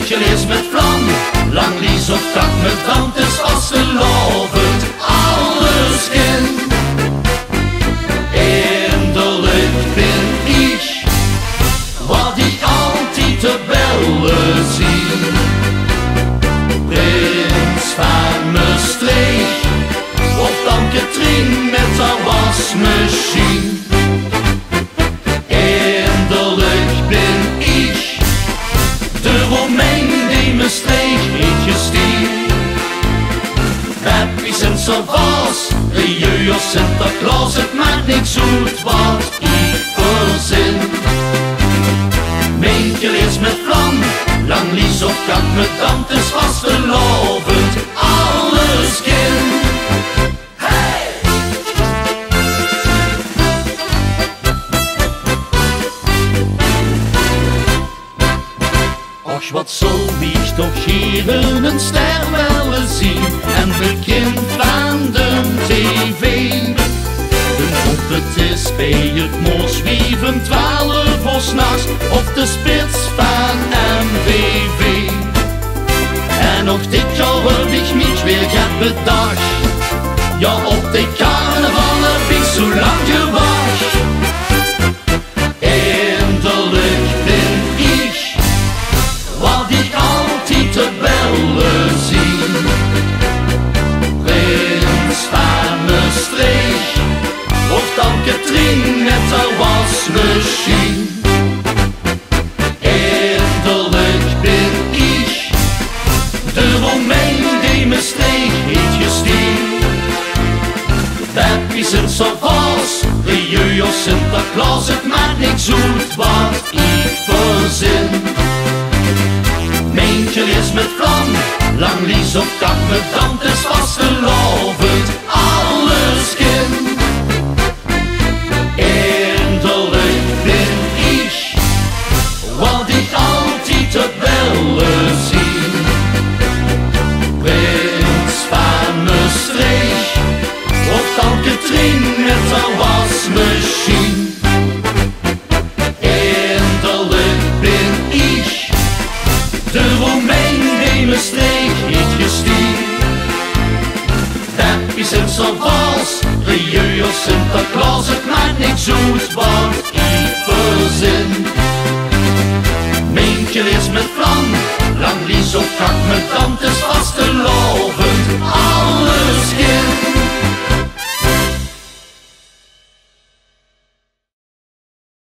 Meentje is met vlam, lang lies of kak met tand is vastgelovend. Alles kind, eindelijk ben ik wat ik altijd te bellen zie. Prins van Maastricht, of dan Katrien met haar wasmachine. Eindelijk ben ik de Romein die Maastricht heeft gestierd. Peppies en savas, Rieu of Sinterklaas, het maakt niks uit wat ik verzin. Meentje is met vlam, lang lies of kak met tand is vastgelovend. Alles kind. Hey! Och, wat zal ik toch hier een ster willen zien en bekend van de tv. Of het is bij het moorzwieven 12 uur 's nachts of de spits van MVV. En nog dit jaar heb ik mich weer gaat bedacht. Ja, op de carnaval heb ik zo lang gewacht. Eindelijk ben ik wat ik altijd te bellen zie. Prins van Maastricht, of dan Katrien met haar wasmachine. Eindelijk ben ik de Romein die Maastricht heeft gestierd. Peppies en savas, Rieu of Sinterklaas, het maakt niks uit wat ik verzin. Meentje is met vlam, lang lies of kak met tand is vastgelovend. Alles kind. Eindelijk ben ik wat ik altijd te bellen zie. Prins van Maastricht, of dan Katrien met haar wasmachine. Eindelijk ben ik de Romein die Maastricht heeft gestierd. Peppies en savas, Rieu of Sinterklaas, het maakt niks uit wat ik verzin. Meentje is met vlam, lang lies of kak met tand is vastgelovend. Alles kind.